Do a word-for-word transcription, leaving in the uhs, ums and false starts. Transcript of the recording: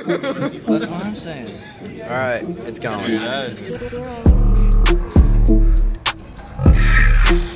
That's what I'm saying. All right, it's going. Yes.